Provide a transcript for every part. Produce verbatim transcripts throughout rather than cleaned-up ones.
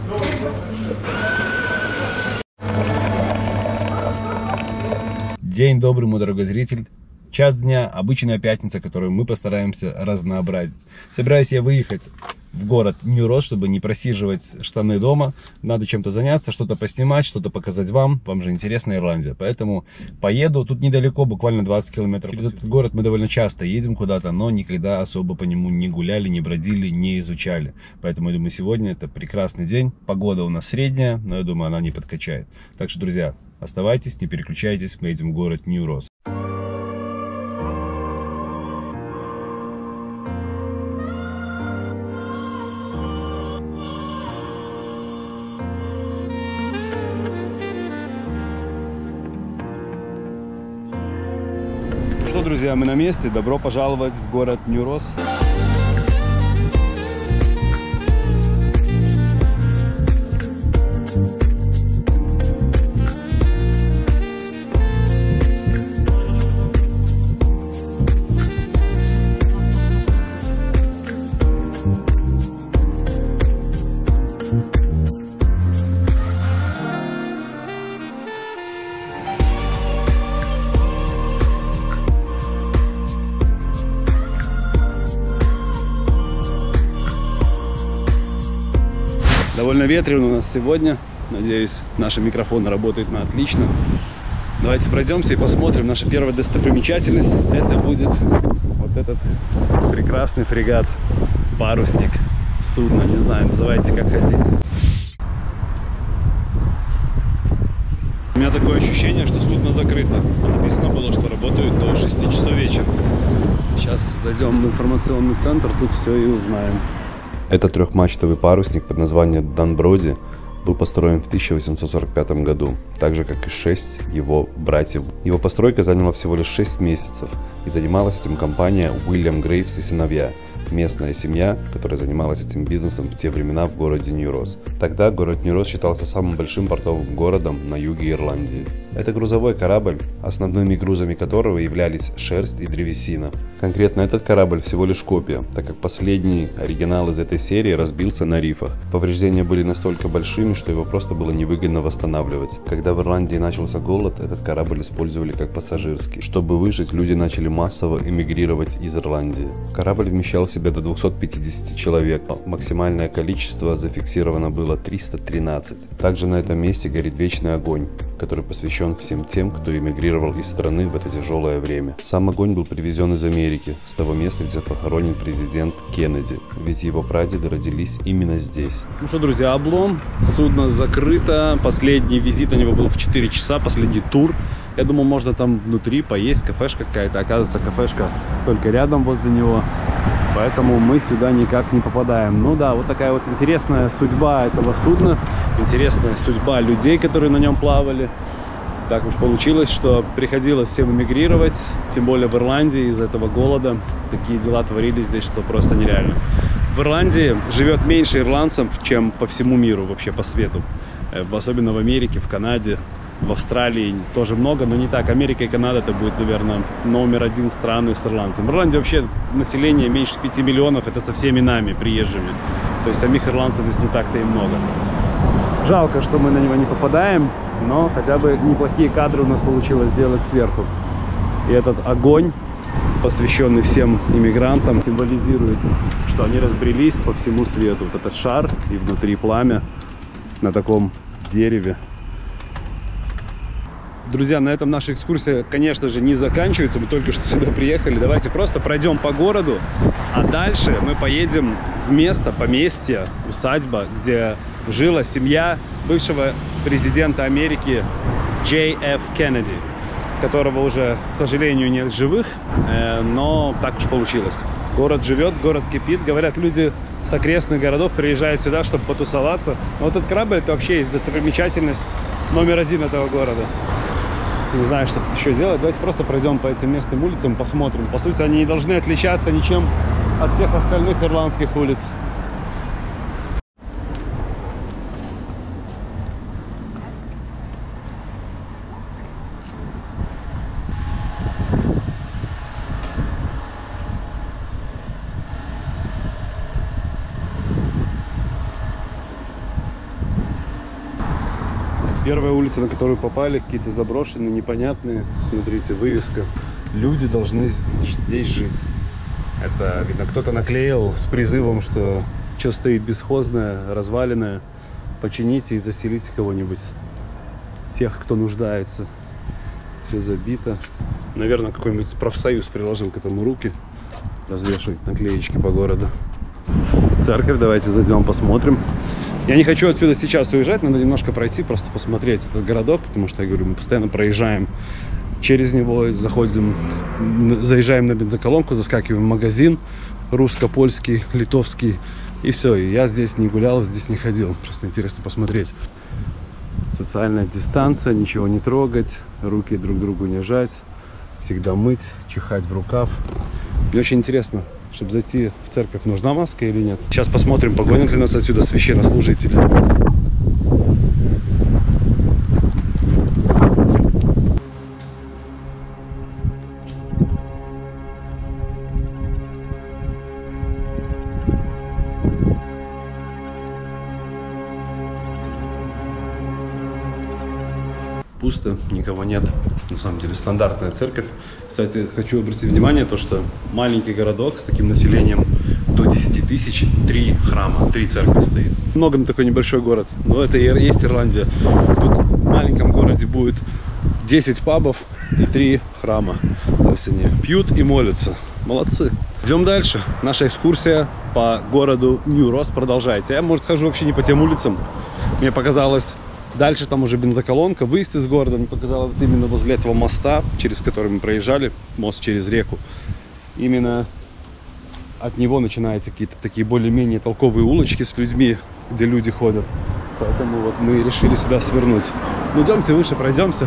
День добрый, мой дорогой зритель. Час дня, обычная пятница, которую мы постараемся разнообразить. Собираюсь я выехать в город Нью-Рос, чтобы не просиживать штаны дома. Надо чем-то заняться, что-то поснимать, что-то показать вам. Вам же интересна Ирландия. Поэтому поеду. Тут недалеко, буквально двадцать километров. Через этот город мы довольно часто едем куда-то, но никогда особо по нему не гуляли, не бродили, не изучали. Поэтому я думаю, сегодня это прекрасный день. Погода у нас средняя, но я думаю, она не подкачает. Так что, друзья, оставайтесь, не переключайтесь. Мы едем в город Нью-Рос. Что, друзья, мы на месте. Добро пожаловать в город Нью-Рос. Довольно ветрено у нас сегодня. Надеюсь, наши микрофоны работают на отлично. Давайте пройдемся и посмотрим. Наша первая достопримечательность — это будет вот этот прекрасный фрегат, парусник, судно, не знаю, называйте как хотите. У меня такое ощущение, что судно закрыто. Написано было, что работают до шести часов вечера. Сейчас зайдем в информационный центр, тут все и узнаем. Этот трехмачтовый парусник под названием Данброди был построен в тысяча восемьсот сорок пятом году, так же как и шесть его братьев. Его постройка заняла всего лишь шесть месяцев, и занималась этим компания Уильям Грейвс и сыновья, местная семья, которая занималась этим бизнесом в те времена в городе Нью-Рос. Тогда город Нью-Рос считался самым большим портовым городом на юге Ирландии. Это грузовой корабль, основными грузами которого являлись шерсть и древесина. Конкретно этот корабль всего лишь копия, так как последний оригинал из этой серии разбился на рифах. Повреждения были настолько большими, что его просто было невыгодно восстанавливать. Когда в Ирландии начался голод, этот корабль использовали как пассажирский. Чтобы выжить, люди начали массово эмигрировать из Ирландии. Корабль вмещал в себя до двухсот пятидесяти человек. Максимальное количество зафиксировано было триста тринадцать. Также на этом месте горит вечный огонь, который посвящен всем тем, кто эмигрировал из страны в это тяжелое время. Сам огонь был привезен из Америки, с того места, где похоронен президент Кеннеди, ведь его прадеды родились именно здесь. Ну что, друзья, облом, судно закрыто, последний визит на него был в четыре часа, последний тур. Я думал, можно там внутри поесть, кафешка какая-то, оказывается, кафешка только рядом возле него. Поэтому мы сюда никак не попадаем. Ну да, вот такая вот интересная судьба этого судна. Интересная судьба людей, которые на нем плавали. Так уж получилось, что приходилось всем эмигрировать. Тем более в Ирландии из-за этого голода. Такие дела творились здесь, что просто нереально. В Ирландии живет меньше ирландцев, чем по всему миру, вообще по свету. Особенно в Америке, в Канаде. В Австралии тоже много, но не так. Америка и Канада — это будет, наверное, номер один страны с ирландцем. В Ирландии вообще население меньше пяти миллионов, это со всеми нами, приезжими. То есть самих ирландцев здесь не так-то и много. Жалко, что мы на него не попадаем, но хотя бы неплохие кадры у нас получилось сделать сверху. И этот огонь, посвященный всем иммигрантам, символизирует, что они разбрелись по всему свету. Вот этот шар и внутри пламя на таком дереве. Друзья, на этом наша экскурсия, конечно же, не заканчивается. Мы только что сюда приехали. Давайте просто пройдем по городу, а дальше мы поедем в место, поместье, усадьба, где жила семья бывшего президента Америки Джей Эф Кеннеди, которого уже, к сожалению, нет живых, но так уж получилось. Город живет, город кипит. Говорят, люди с окрестных городов приезжают сюда, чтобы потусоваться. Но вот этот корабль — это вообще есть достопримечательность номер один этого города. Не знаю, что еще делать. Давайте просто пройдем по этим местным улицам, посмотрим. По сути, они не должны отличаться ничем от всех остальных ирландских улиц. Первая улица, на которую попали, какие-то заброшенные, непонятные. Смотрите, вывеска. Люди должны здесь жить. Это, видно, кто-то наклеил с призывом, что что стоит бесхозное, разваленное, почините и заселите кого-нибудь. Тех, кто нуждается. Все забито. Наверное, какой-нибудь профсоюз приложил к этому руки. Развешивать наклеечки по городу. Церковь, давайте зайдем, посмотрим. Я не хочу отсюда сейчас уезжать, надо немножко пройти, просто посмотреть этот городок, потому что, я говорю, мы постоянно проезжаем через него, заходим, заезжаем на бензоколонку, заскакиваем в магазин русско-польский, литовский, и все. И я здесь не гулял, здесь не ходил. Просто интересно посмотреть. Социальная дистанция, ничего не трогать, руки друг другу не жать, всегда мыть, чихать в рукав. Мне очень интересно, чтобы зайти в церковь, нужна маска или нет. Сейчас посмотрим, погонят ли нас отсюда священнослужители. Пусто, никого нет. На самом деле стандартная церковь. Кстати, хочу обратить внимание, то, что маленький городок с таким населением до десяти тысяч, три храма, три церкви стоит. Много на такой небольшой город, но это и есть Ирландия. Тут в маленьком городе будет десять пабов и три храма. То есть они пьют и молятся. Молодцы. Идем дальше. Наша экскурсия по городу Нью-Росс продолжается. Я, может, хожу вообще не по тем улицам. Мне показалось... Дальше там уже бензоколонка, выезд из города. Мне показалось, вот именно возле этого моста, через который мы проезжали, мост через реку. Именно от него начинаются какие-то такие более-менее толковые улочки с людьми, где люди ходят. Поэтому вот мы решили сюда свернуть. Ну, идемте выше, пройдемся.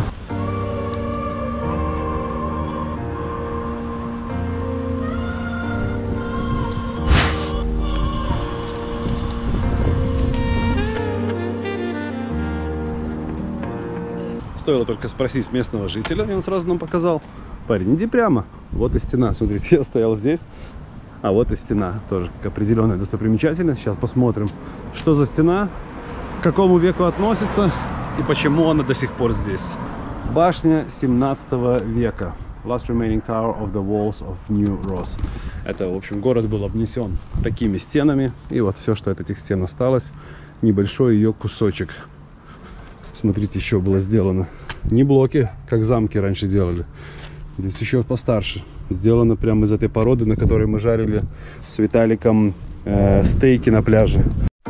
Стоило только спросить местного жителя, и он сразу нам показал. Парень, иди прямо. Вот и стена. Смотрите, я стоял здесь, а вот и стена. Тоже как определенная достопримечательность. Сейчас посмотрим, что за стена, к какому веку относится и почему она до сих пор здесь. Башня семнадцатого века. Last remaining tower of the walls of New Ross. Это, в общем, город был обнесен такими стенами. И вот все, что от этих стен осталось, небольшой ее кусочек. Смотрите, еще было сделано. Не блоки, как замки раньше делали. Здесь еще постарше. Сделано прямо из этой породы, на которой мы жарили с Виталиком э, стейки на пляже.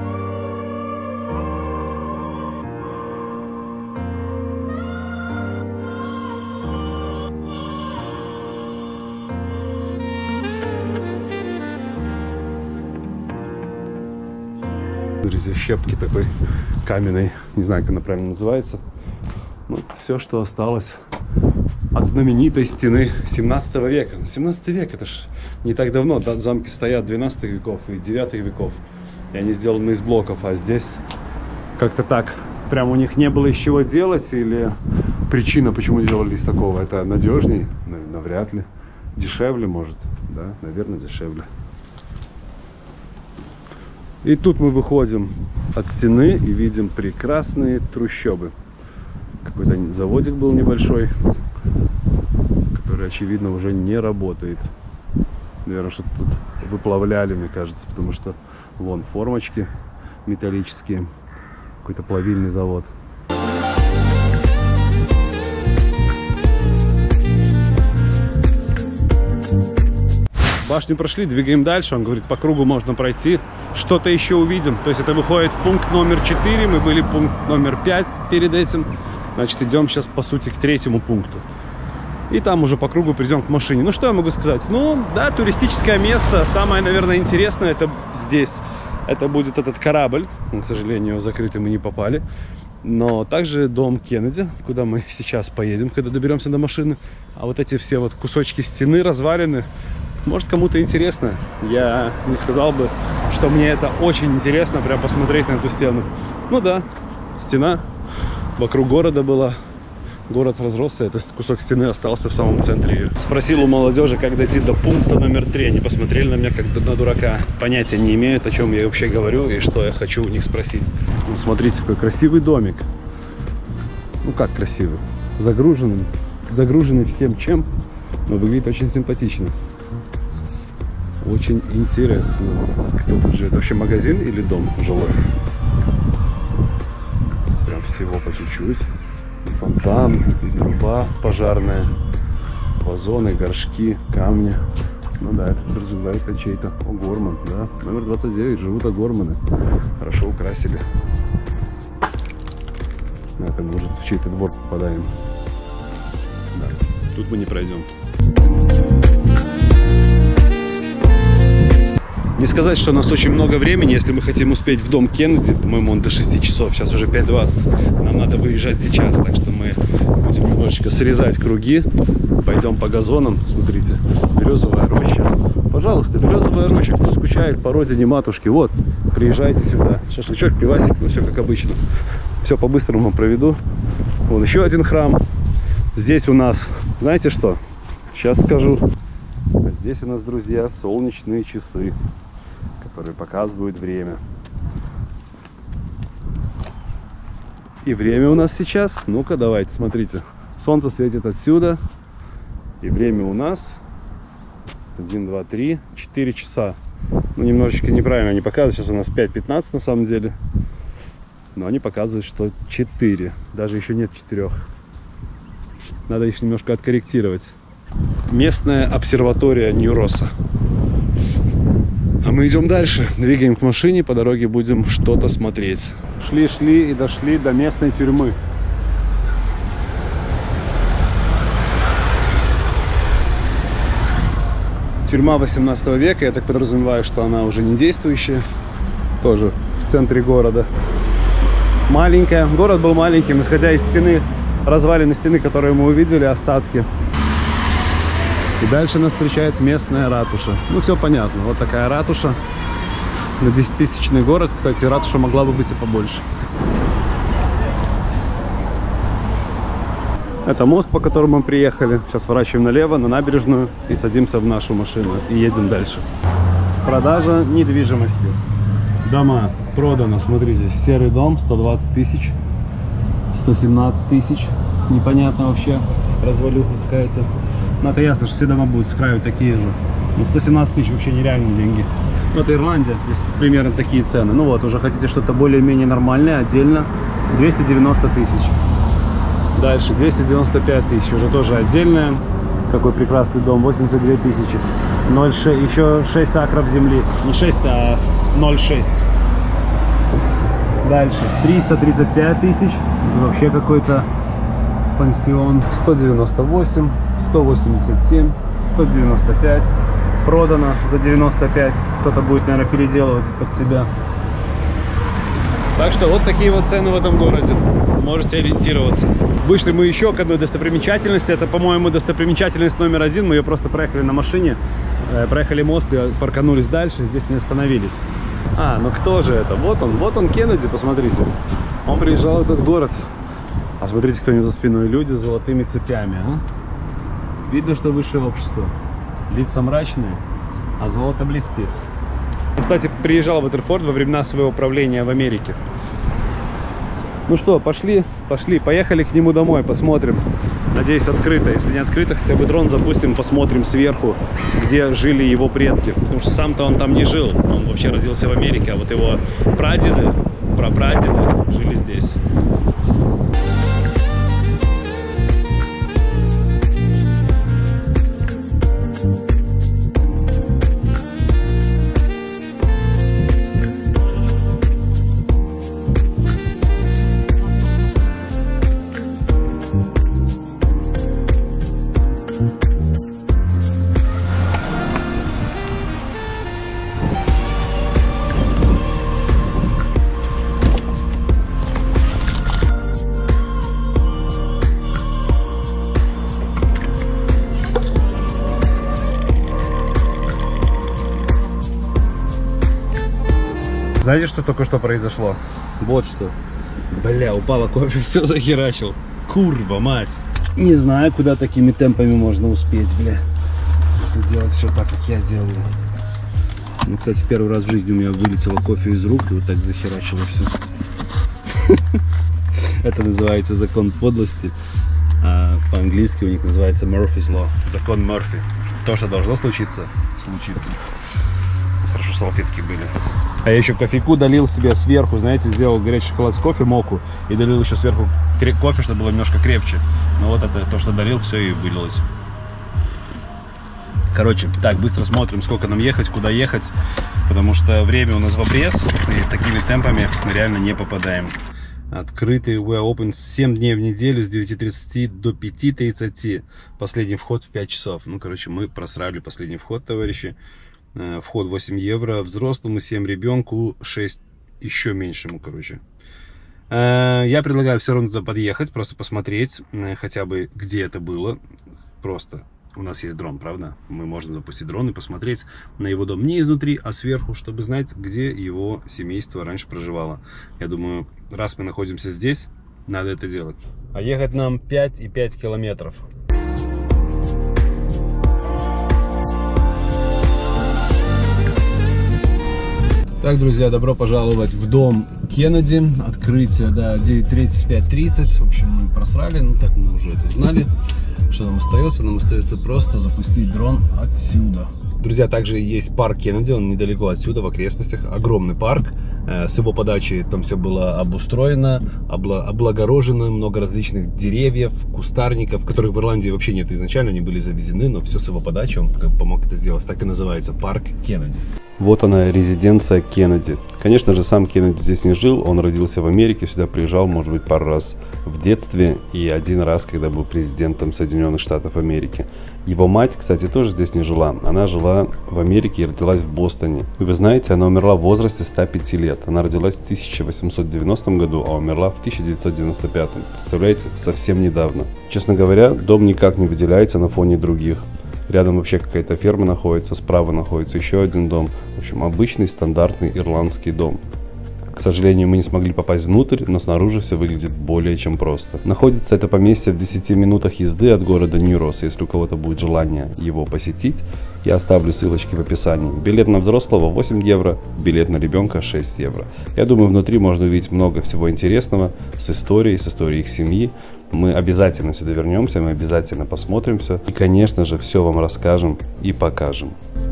Смотрите, щепки такой каменной, не знаю, как она правильно называется. Вот все, что осталось от знаменитой стены семнадцатого века. семнадцатый век, это ж не так давно. Да, замки стоят двенадцатых веков и девятых веков. И они сделаны из блоков, а здесь как-то так. Прям у них не было из чего делать, или причина, почему делали из такого, это надежней? Навряд ли. Дешевле, может. Да, наверное, дешевле. И тут мы выходим от стены и видим прекрасные трущобы. Какой-то заводик был небольшой, который, очевидно, уже не работает. Наверное, что-то тут выплавляли, мне кажется, потому что вон формочки металлические. Какой-то плавильный завод. Башню прошли, двигаем дальше. Он говорит, по кругу можно пройти. Что-то еще увидим. То есть это выходит в пункт номер четыре. Мы были пункт номер пять перед этим. Значит, идем сейчас, по сути, к третьему пункту. И там уже по кругу придем к машине. Ну, что я могу сказать? Ну, да, туристическое место. Самое, наверное, интересное это здесь. Это будет этот корабль. Он, к сожалению, закрытый, мы не попали. Но также дом Кеннеди, куда мы сейчас поедем, когда доберемся до машины. А вот эти все вот кусочки стены развалины. Может, кому-то интересно. Я не сказал бы, что мне это очень интересно, прям посмотреть на эту стену. Ну да, стена вокруг города была. Город разросся, этот кусок стены остался в самом центре ее. Спросил у молодежи, как дойти до пункта номер три. Они посмотрели на меня как на дурака. Понятия не имеют, о чем я вообще говорю и что я хочу у них спросить. Ну, смотрите, какой красивый домик. ну как красивый, загруженный, загруженный всем чем, но выглядит очень симпатично. Очень интересно. Кто тут живет? Вообще магазин или дом жилой? Прям всего по чуть-чуть. Фонтан, труба пожарная, вазоны, горшки, камни. Ну да, это подразумевает чей-то О'Горман, да. Номер двадцать девять, живут О'Горманы. Хорошо украсили. Это может в чей-то двор попадаем. Да, тут мы не пройдем. Не сказать, что у нас очень много времени, если мы хотим успеть в дом Кеннеди. По-моему, он до шести часов, сейчас уже пять двадцать. Нам надо выезжать сейчас, так что мы будем немножечко срезать круги. Пойдем по газонам, смотрите, березовая роща. Пожалуйста, березовая роща, кто скучает по родине матушки, вот, приезжайте сюда. Шашлычок, пивасик, ну все как обычно. Все по-быстрому проведу. Вон еще один храм. Здесь у нас, знаете что, сейчас скажу. Здесь у нас, друзья, солнечные часы, которые показывают время. И время у нас сейчас, ну-ка давайте, смотрите. Солнце светит отсюда. И время у нас один, два, три, четыре часа. Ну, немножечко неправильно они показывают. Сейчас у нас пять пятнадцать на самом деле. Но они показывают, что четыре. Даже еще нет четырех. Надо их немножко откорректировать. Местная обсерватория Нью-Росса. А мы идем дальше. Двигаем к машине. По дороге будем что-то смотреть. Шли-шли и дошли до местной тюрьмы. Тюрьма восемнадцатого века, я так подразумеваю, что она уже не действующая. Тоже в центре города. Маленькая. Город был маленьким, исходя из стены, развалины стены, которые мы увидели, остатки. И дальше нас встречает местная ратуша. Ну, все понятно. Вот такая ратуша. На десятитысячный город. Кстати, ратуша могла бы быть и побольше. Это мост, по которому мы приехали. Сейчас сворачиваем налево, на набережную и садимся в нашу машину. И едем дальше. Продажа недвижимости. Дома продано. Смотрите, серый дом сто двадцать тысяч. сто семнадцать тысяч. Непонятно вообще. Развалюха какая-то. Но это ясно, что все дома будут с краю такие же. Ну, сто семнадцать тысяч вообще нереальные деньги. Ну, это Ирландия. Здесь примерно такие цены. Ну вот, уже хотите что-то более-менее нормальное, отдельно. двести девяносто тысяч. Дальше двести девяносто пять тысяч, уже тоже отдельная. Какой прекрасный дом, восемьдесят две тысячи. ноль шесть, еще шесть акров земли. Не шесть, а ноль шесть. Дальше триста тридцать пять тысяч. Вообще какой-то пансион. сто девяносто восемь, сто восемьдесят семь, сто девяносто пять. Продано за девяносто пять. Кто-то будет, наверное, переделывать под себя. Так что вот такие вот цены в этом городе. Можете ориентироваться. Вышли мы еще к одной достопримечательности. Это, по-моему, достопримечательность номер один. Мы ее просто проехали на машине. Проехали мост и парканулись дальше. Здесь не остановились. А, ну кто же это? Вот он. Вот он, Кеннеди, посмотрите. Он приезжал в этот город. А смотрите, кто у него за спиной. Люди с золотыми цепями. А? Видно, что высшее общество. Лица мрачные, а золото блестит. Кстати, приезжал в Уотерфорд во времена своего правления в Америке. Ну что, пошли, пошли, поехали к нему домой, посмотрим. Надеюсь, открыто. Если не открыто, хотя бы дрон запустим, посмотрим сверху, где жили его предки. Потому что сам-то он там не жил. Он вообще родился в Америке, а вот его прадеды, прапрадеды жили здесь. Знаете, что только что произошло? Вот что. Бля, упало кофе, все захерачил. Курва, мать. Не знаю, куда такими темпами можно успеть, бля. Если делать все так, как я делаю. Ну, кстати, первый раз в жизни у меня вылетело кофе из рук и вот так захерачило все. Это называется закон подлости. А по-английски у них называется Murphy's Law. Закон Мерфи. То, что должно случиться, случится. Хорошо салфетки были. А я еще кофейку долил себе сверху, знаете, сделал горячий шоколад с кофе, моку, и долил еще сверху кофе, чтобы было немножко крепче. Но вот это то, что долил, все и вылилось. Короче, так, быстро смотрим, сколько нам ехать, куда ехать, потому что время у нас в обрез, и такими темпами мы реально не попадаем. Открытый we are open семь дней в неделю с девяти тридцати до пяти тридцати. Последний вход в пять часов. Ну, короче, мы просрали последний вход, товарищи. Вход восемь евро. Взрослому семь, ребенку шесть, еще меньшему, короче. Я предлагаю все равно туда подъехать, просто посмотреть, хотя бы где это было. Просто у нас есть дрон, правда? Мы можем запустить дрон и посмотреть на его дом не изнутри, а сверху, чтобы знать, где его семейство раньше проживало. Я думаю, раз мы находимся здесь, надо это делать. А ехать нам пять и пять километров. Так, друзья, добро пожаловать в дом Кеннеди. Открытие, да, девять тридцать, пять тридцать. В общем, мы просрали, ну так мы уже это знали. Что нам остается? Нам остается просто запустить дрон отсюда. Друзья, также есть парк Кеннеди, он недалеко отсюда, в окрестностях. Огромный парк. С его подачи там все было обустроено, облагорожено, много различных деревьев, кустарников, которых в Ирландии вообще нет изначально, они были завезены, но все с его подачи, он помог это сделать. Так и называется, парк Кеннеди. Вот она, резиденция Кеннеди. Конечно же, сам Кеннеди здесь не жил, он родился в Америке, сюда приезжал, может быть, пару раз в детстве и один раз, когда был президентом Соединенных Штатов Америки. Его мать, кстати, тоже здесь не жила. Она жила в Америке и родилась в Бостоне. И вы знаете, она умерла в возрасте ста пяти лет. Она родилась в тысяча восемьсот девяностом году, а умерла в тысяча девятьсот девяносто пятом. Представляете, совсем недавно. Честно говоря, дом никак не выделяется на фоне других. Рядом вообще какая-то ферма находится, справа находится еще один дом. В общем, обычный стандартный ирландский дом. К сожалению, мы не смогли попасть внутрь, но снаружи все выглядит более чем просто. Находится это поместье в десяти минутах езды от города Нью-Росс. Если у кого-то будет желание его посетить, я оставлю ссылочки в описании. Билет на взрослого восемь евро, билет на ребенка шесть евро. Я думаю, внутри можно увидеть много всего интересного с историей, с историей их семьи. Мы обязательно сюда вернемся, мы обязательно посмотрим все. И, конечно же, все вам расскажем и покажем.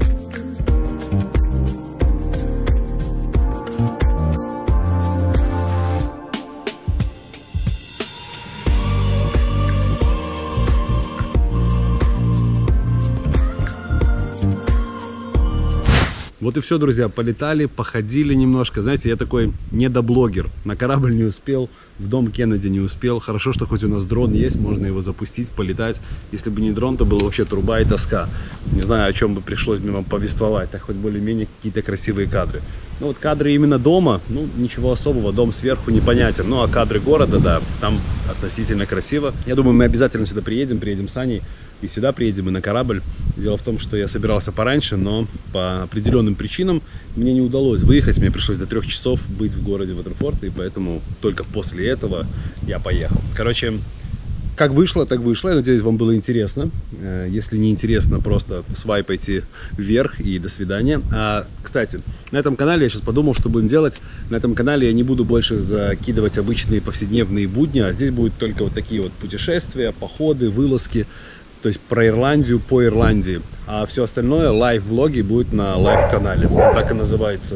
Вот и все, друзья, полетали, походили немножко. Знаете, я такой недоблогер. На корабль не успел, в дом Кеннеди не успел. Хорошо, что хоть у нас дрон есть, можно его запустить, полетать. Если бы не дрон, то было вообще труба и тоска. Не знаю, о чем бы пришлось бы вам повествовать, так хоть более-менее какие-то красивые кадры. Ну вот кадры именно дома, ну ничего особого, дом сверху непонятен. Ну а кадры города, да, там относительно красиво. Я думаю, мы обязательно сюда приедем, приедем с Аней. И сюда приедем, и на корабль. Дело в том, что я собирался пораньше, но по определенным причинам мне не удалось выехать. Мне пришлось до трех часов быть в городе Ватерфорд, и поэтому только после этого я поехал. Короче, как вышло, так вышло. Я надеюсь, вам было интересно. Если не интересно, просто свайпайте вверх и до свидания. А, кстати, на этом канале я сейчас подумал, что будем делать. На этом канале я не буду больше закидывать обычные повседневные будни, а здесь будут только вот такие вот путешествия, походы, вылазки. То есть про Ирландию по Ирландии. А все остальное, лайв-влоги, будет на лайв-канале. Так и называется.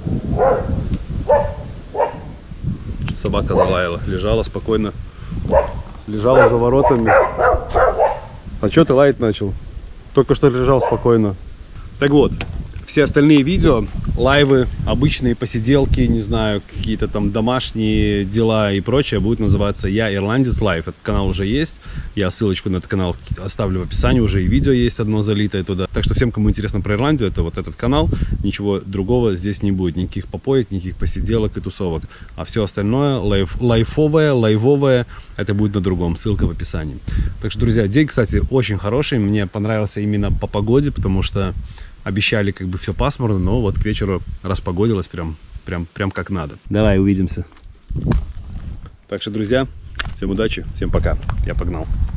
Собака залаяла. Лежала спокойно. Лежала за воротами. А что ты лаять начал? Только что лежал спокойно. Так вот, все остальные видео, лайвы, обычные посиделки, не знаю, какие-то там домашние дела и прочее, будет называться «Я Ирландец Лайв». Этот канал уже есть. Я ссылочку на этот канал оставлю в описании, уже и видео есть одно залитое туда. Так что всем, кому интересно про Ирландию, это вот этот канал. Ничего другого здесь не будет. Никаких попоек, никаких посиделок и тусовок. А все остальное, лайф, лайфовое, лайвовое, это будет на другом. Ссылка в описании. Так что, друзья, день, кстати, очень хороший. Мне понравился именно по погоде, потому что обещали как бы все пасмурно, но вот к вечеру распогодилось прям, прям, прям как надо. Давай, увидимся. Так что, друзья, всем удачи, всем пока. Я погнал.